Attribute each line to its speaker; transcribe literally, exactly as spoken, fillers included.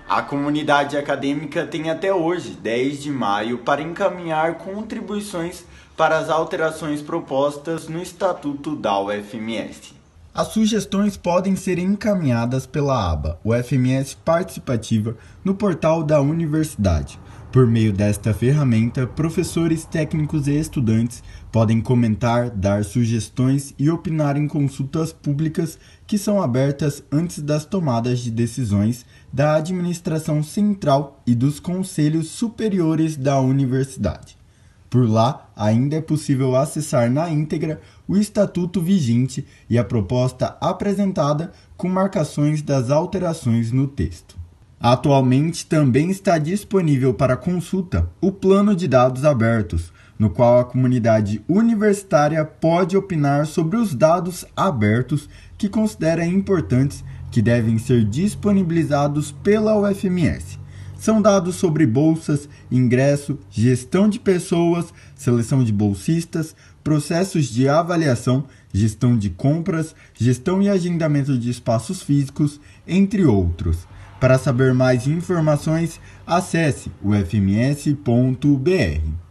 Speaker 1: A comunidade acadêmica tem até hoje, dez de maio, para encaminhar contribuições para as alterações propostas no Estatuto da U F M S.
Speaker 2: As sugestões podem ser encaminhadas pela aba U F M S Participativa no portal da universidade. Por meio desta ferramenta, professores, técnicos e estudantes podem comentar, dar sugestões e opinar em consultas públicas que são abertas antes das tomadas de decisões da administração central e dos conselhos superiores da universidade. Por lá, ainda é possível acessar na íntegra o estatuto vigente e a proposta apresentada com marcações das alterações no texto. Atualmente também está disponível para consulta o Plano de Dados Abertos, no qual a comunidade universitária pode opinar sobre os dados abertos que considera importantes que devem ser disponibilizados pela U F M S. São dados sobre bolsas, ingresso, gestão de pessoas, seleção de bolsistas, processos de avaliação, gestão de compras, gestão e agendamento de espaços físicos, entre outros. Para saber mais informações, acesse u f m s ponto b r.